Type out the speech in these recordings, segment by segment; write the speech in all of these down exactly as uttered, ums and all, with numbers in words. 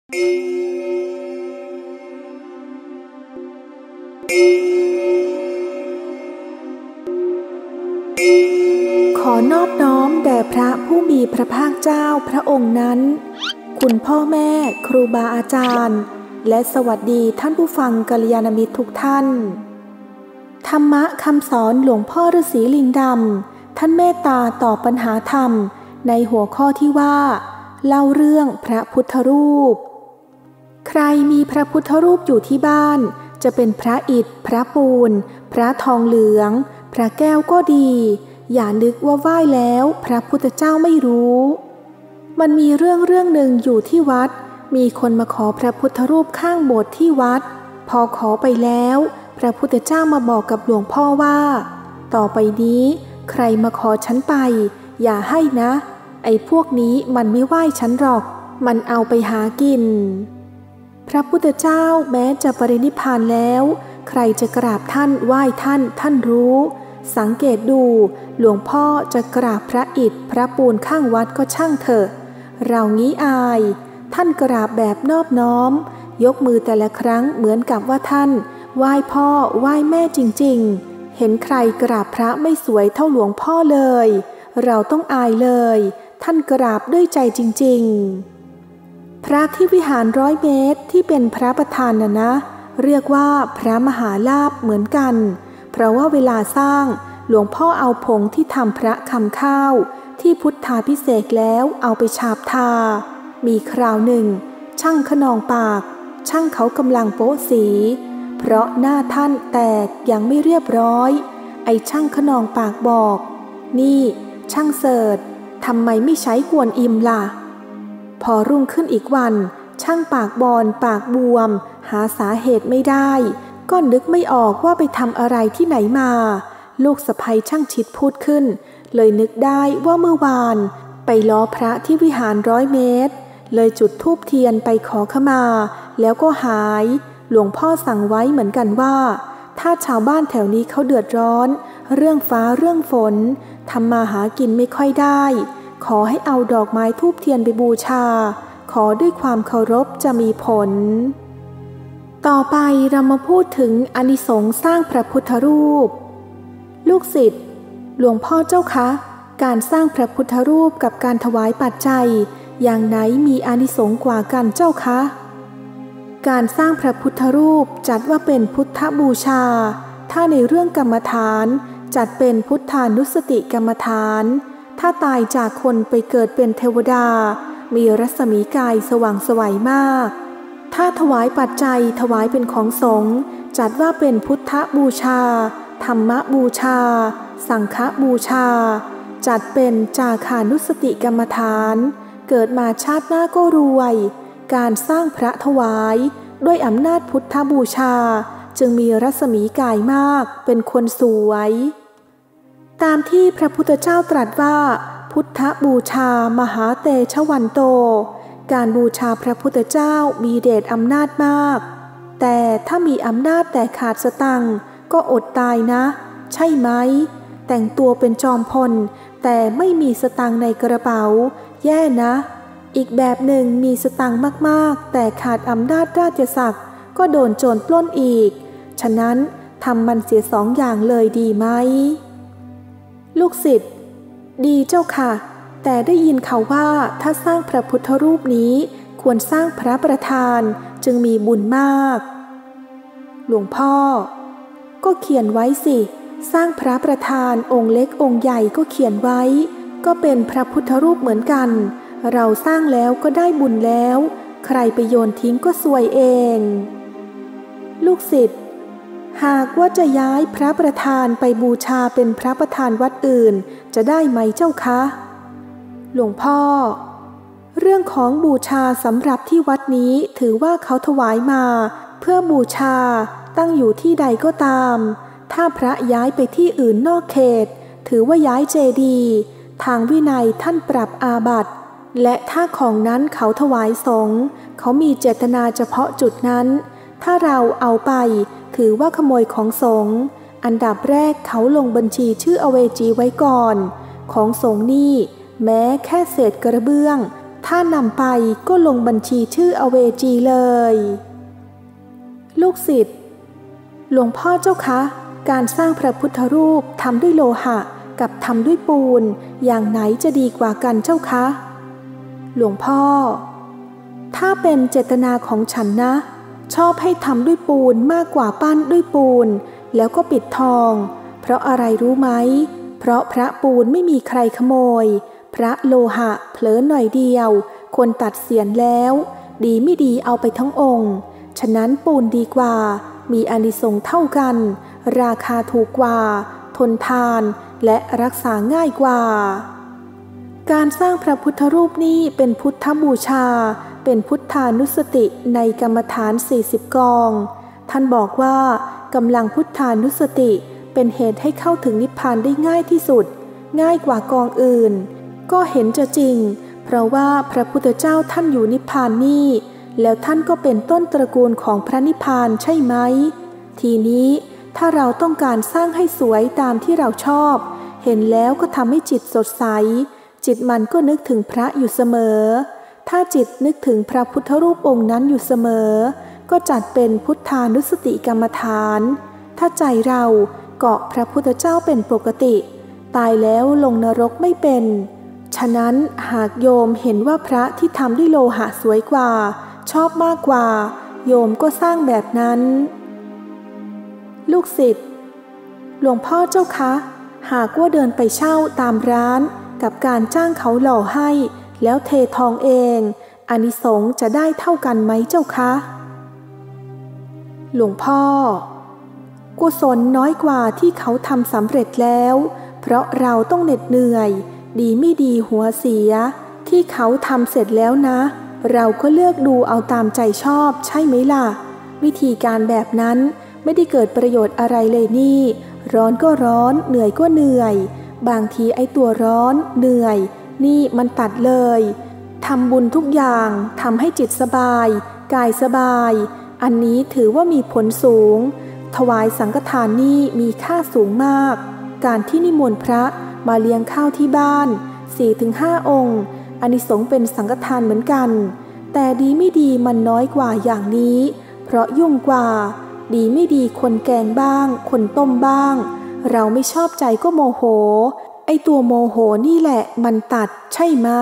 ขอนอบน้อมแด่พระผู้มีพระภาคเจ้าพระองค์นั้นคุณพ่อแม่ครูบาอาจารย์และสวัสดีท่านผู้ฟังกัลยาณมิตรทุกท่านธรรมะคำสอนหลวงพ่อฤาษีลิงดำท่านเมตตาตอบปัญหาธรรมในหัวข้อที่ว่าเล่าเรื่องพระพุทธรูปใครมีพระพุทธรูปอยู่ที่บ้านจะเป็นพระอิฐพระปูนพระทองเหลืองพระแก้วก็ดีอย่านึกว่าไหว้แล้วพระพุทธเจ้าไม่รู้มันมีเรื่องเรื่องหนึ่งอยู่ที่วัดมีคนมาขอพระพุทธรูปข้างโบสถ์ที่วัดพอขอไปแล้วพระพุทธเจ้ามาบอกกับหลวงพ่อว่าต่อไปนี้ใครมาขอฉันไปอย่าให้นะไอ้พวกนี้มันไม่ไหว้ฉันหรอกมันเอาไปหากินพระพุทธเจ้าแม้จะปรินิพพานแล้วใครจะกราบท่านไหว้ท่านท่านรู้สังเกตดูหลวงพ่อจะกราบพระอิฐพระปูนข้างวัดก็ช่างเถอะเรางี้อายท่านกราบแบบนอบน้อมยกมือแต่ละครั้งเหมือนกับว่าท่านไหว้พ่อไหว้แม่จริงๆเห็นใครกราบพระไม่สวยเท่าหลวงพ่อเลยเราต้องอายเลยท่านกราบด้วยใจจริงๆพระที่วิหารร้อยเมตรที่เป็นพระประธานน่ะนะเรียกว่าพระมหาลาภเหมือนกันเพราะว่าเวลาสร้างหลวงพ่อเอาผงที่ทำพระคำข้าวที่พุทธาภิเษกแล้วเอาไปฉาบทามีคราวหนึ่งช่างขนองปากช่างเขากำลังโป๊ะสีเพราะหน้าท่านแตกยังไม่เรียบร้อยไอ้ช่างขนองปากบอกนี่ช่างเสิร์ชทำไมไม่ใช้กวนอิมล่ะพอรุ่งขึ้นอีกวันช่างปากบอนปากบวมหาสาเหตุไม่ได้ก็นึกไม่ออกว่าไปทำอะไรที่ไหนมาลูกสะใภ้ช่างชิดพูดขึ้นเลยนึกได้ว่าเมื่อวานไปล้อพระที่วิหารร้อยเมตรเลยจุดธูปเทียนไปขอขมาแล้วก็หายหลวงพ่อสั่งไว้เหมือนกันว่าถ้าชาวบ้านแถวนี้เขาเดือดร้อนเรื่องฟ้าเรื่องฝนทำมาหากินไม่ค่อยได้ขอให้เอาดอกไม้ธูปเทียนไปบูชาขอด้วยความเคารพจะมีผลต่อไปเรามาพูดถึงอานิสงส์สร้างพระพุทธรูปลูกศิษย์หลวงพ่อเจ้าคะการสร้างพระพุทธรูปกับการถวายปัจจัยอย่างไหนมีอานิสงส์กว่ากันเจ้าคะการสร้างพระพุทธรูปจัดว่าเป็นพุทธบูชาถ้าในเรื่องกรรมฐานจัดเป็นพุทธานุสติกรรมฐานถ้าตายจากคนไปเกิดเป็นเทวดามีรัศมีกายสว่างไสวมากถ้าถวายปัจจัยถวายเป็นของสงฆ์จัดว่าเป็นพุทธบูชาธรรมบูชาสังฆบูชาจัดเป็นจาคานุสติกรรมฐานเกิดมาชาติหน้าก็รวยการสร้างพระถวายด้วยอำนาจพุทธบูชาจึงมีรัศมีกายมากเป็นคนสวยตามที่พระพุทธเจ้าตรัสว่าพุทธบูชามหาเตชะวันโตการบูชาพระพุทธเจ้ามีเดชอำนาจมากแต่ถ้ามีอำนาจแต่ขาดสตังค์ก็อดตายนะใช่ไหมแต่งตัวเป็นจอมพลแต่ไม่มีสตังค์ในกระเป๋าแย่นะอีกแบบหนึ่งมีสตังค์มากๆแต่ขาดอำนาจราชศักดิ์ก็โดนโจรปล้นอีกฉะนั้นทำมันเสียสองอย่างเลยดีไหมลูกศิษย์ดีเจ้าค่ะแต่ได้ยินเขาว่าถ้าสร้างพระพุทธรูปนี้ควรสร้างพระประธานจึงมีบุญมากหลวงพ่อก็เขียนไว้สิสร้างพระประธานองค์เล็กองค์ใหญ่ก็เขียนไว้ก็เป็นพระพุทธรูปเหมือนกันเราสร้างแล้วก็ได้บุญแล้วใครไปโยนทิ้งก็ซวยเองลูกศิษย์หากว่าจะย้ายพระประธานไปบูชาเป็นพระประธานวัดอื่นจะได้ไหมเจ้าคะหลวงพ่อเรื่องของบูชาสำหรับที่วัดนี้ถือว่าเขาถวายมาเพื่อบูชาตั้งอยู่ที่ใดก็ตามถ้าพระย้ายไปที่อื่นนอกเขตถือว่าย้ายเจดีย์ทางวินัยท่านปรับอาบัติและถ้าของนั้นเขาถวายสงฆ์เขามีเจตนาเฉพาะจุดนั้นถ้าเราเอาไปถือว่าขโมยของสงฆ์อันดับแรกเขาลงบัญชีชื่ออเวจีไว้ก่อนของสงฆ์นี่แม้แค่เศษกระเบื้องถ้านำไปก็ลงบัญชีชื่ออเวจีเลยลูกศิษย์หลวงพ่อเจ้าคะการสร้างพระพุทธรูปทำด้วยโลหะกับทำด้วยปูนอย่างไหนจะดีกว่ากันเจ้าคะหลวงพ่อถ้าเป็นเจตนาของฉันนะชอบให้ทำด้วยปูนมากกว่าปั้นด้วยปูนแล้วก็ปิดทองเพราะอะไรรู้ไหมเพราะพระปูนไม่มีใครขโมยพระโลหะเผลอหน่อยเดียวคนตัดเสียนแล้วดีไม่ดีเอาไปทั้งองค์ฉะนั้นปูนดีกว่ามีอานิสงส์เท่ากันราคาถูกกว่าทนทานและรักษาง่ายกว่าการสร้างพระพุทธรูปนี้เป็นพุทธบูชาเป็นพุทธานุสติในกรรมฐานสี่สิบกองท่านบอกว่ากำลังพุทธานุสติเป็นเหตุให้เข้าถึงนิพพานได้ง่ายที่สุดง่ายกว่ากองอื่นก็เห็นจะจริงเพราะว่าพระพุทธเจ้าท่านอยู่นิพพานนี่แล้วท่านก็เป็นต้นตระกูลของพระนิพพานใช่ไหมทีนี้ถ้าเราต้องการสร้างให้สวยตามที่เราชอบเห็นแล้วก็ทำให้จิตสดใสจิตมันก็นึกถึงพระอยู่เสมอถ้าจิตนึกถึงพระพุทธรูปองค์นั้นอยู่เสมอก็จัดเป็นพุทธานุสติกรรมฐานถ้าใจเราเกาะพระพุทธเจ้าเป็นปกติตายแล้วลงนรกไม่เป็นฉะนั้นหากโยมเห็นว่าพระที่ทำด้วยโลหะสวยกว่าชอบมากกว่าโยมก็สร้างแบบนั้นลูกศิษย์หลวงพ่อเจ้าคะหากว่าเดินไปเช่าตามร้านกับการจ้างเขาหล่อให้แล้วเททองเองอานิสงส์จะได้เท่ากันไหมเจ้าคะหลวงพ่อกุศลน้อยกว่าที่เขาทำสำเร็จแล้วเพราะเราต้องเหน็ดเหนื่อยดีไม่ดีหัวเสียที่เขาทำเสร็จแล้วนะเราก็เลือกดูเอาตามใจชอบใช่ไหมล่ะวิธีการแบบนั้นไม่ได้เกิดประโยชน์อะไรเลยนี่ร้อนก็ร้อนเหนื่อยก็เหนื่อยบางทีไอ้ตัวร้อนเหนื่อยนี่มันตัดเลยทำบุญทุกอย่างทำให้จิตสบายกายสบายอันนี้ถือว่ามีผลสูงถวายสังฆทานนี่มีค่าสูงมากการที่นิมนต์พระมาเลี้ยงข้าวที่บ้าน สี่ถึงห้า องค์อานิสงส์เป็นสังฆทานเหมือนกันแต่ดีไม่ดีมันน้อยกว่าอย่างนี้เพราะยุ่งกว่าดีไม่ดีคนแกงบ้างคนต้มบ้างเราไม่ชอบใจก็โมโหไอ้ตัวโมโหนี่แหละมันตัดใช่ไหม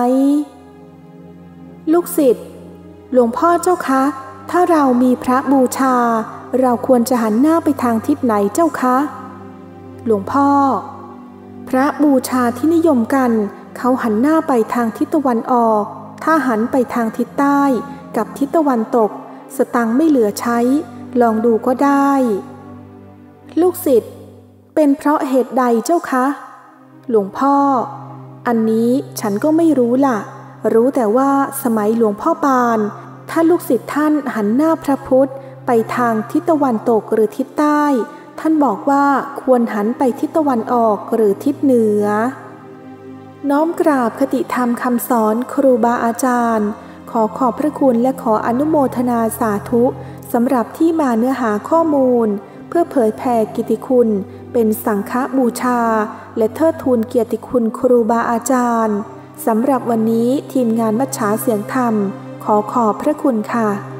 ลูกศิษย์หลวงพ่อเจ้าคะถ้าเรามีพระบูชาเราควรจะหันหน้าไปทางทิศไหนเจ้าคะหลวงพ่อพระบูชาที่นิยมกันเขาหันหน้าไปทางทิศตะวันออกถ้าหันไปทางทิศใต้กับทิศตะวันตกสตังค์ไม่เหลือใช้ลองดูก็ได้ลูกศิษย์เป็นเพราะเหตุใดเจ้าคะหลวงพ่ออันนี้ฉันก็ไม่รู้ล่ะรู้แต่ว่าสมัยหลวงพ่อปานถ้าลูกศิษย์ท่านหันหน้าพระพุทธไปทางทิศตะวันตกหรือทิศใต้ท่านบอกว่าควรหันไปทิศตะวันออกหรือทิศเหนือน้อมกราบคติธรรมคำสอนครูบาอาจารย์ขอขอบพระคุณและขออนุโมทนาสาธุสำหรับที่มาเนื้อหาข้อมูลเพื่อเผยแผ่กิตติคุณเป็นสังฆบูชาและเทิดทูนเกียรติคุณครูบาอาจารย์สำหรับวันนี้ทีมงานมัจฉาเสียงธรรมขอขอบพระคุณค่ะ